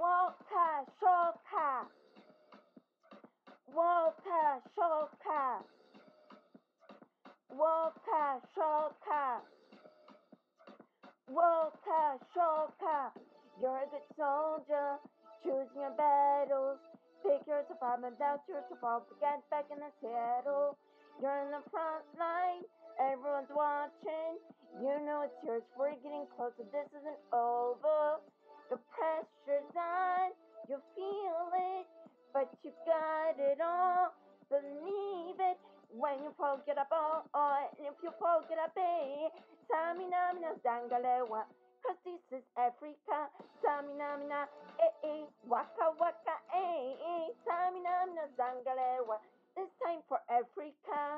Walker, shoka. Walker, shoka. Walker, shoka. Walker, shoka. You're a good soldier, choosing your battles. Pick yourself up and doubt yourself, get back in the saddle. You're in the front line, everyone's watching. You know it's yours, we're getting closer, this isn't over. The pressure's on, you feel it, but you got it all. Believe it, when you fall, get up, and if you fall, get up, Samina mina zangalewa, cause this is Africa. Samina mina, waka waka, Samina mina zangalewa, this time for Africa.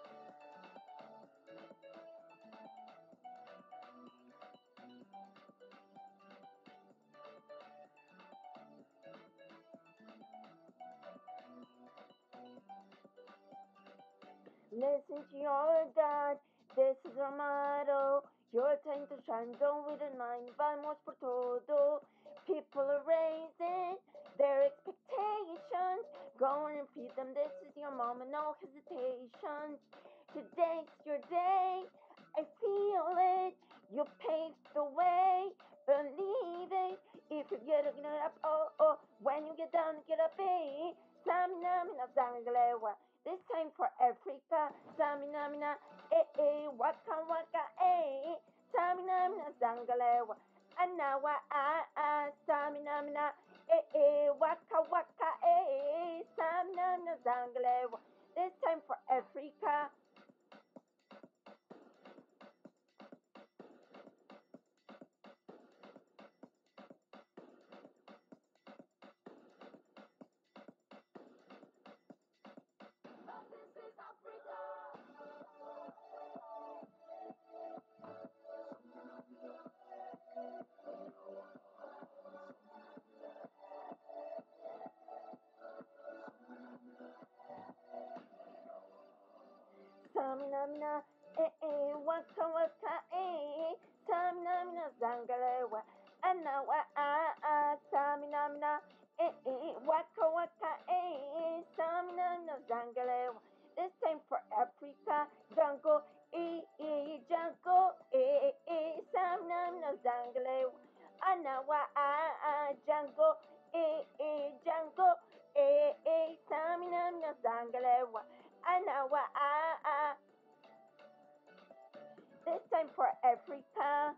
Listen to your God, this is our motto. Your time to shine, don't wait in line, vamos por todo. People are raising their expectations. Go and repeat them, this is your moment, no hesitations. Today's your day, I feel it. You paved the way, believe it. If you get up, when you get down, get up, Samina mina zangalewa. This time for Africa. Samina mina, waka waka, Samina mina zangalewa. Anawa, Samina mina, waka waka, Samina mina zangalewa. This time for Africa. Samina mina, waka waka, Samina mina zangalewa. Anawa, Samina mina, waka waka, Samina mina zangalewa. This time for Africa, jungle, jungle, Samina mina zangalewa. Anawa, jungle, jungle, Samina mina zangalewa. Anawa, this time for Africa.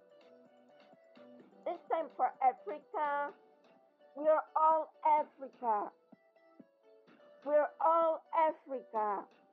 This time for Africa. We are all Africa. We're all Africa.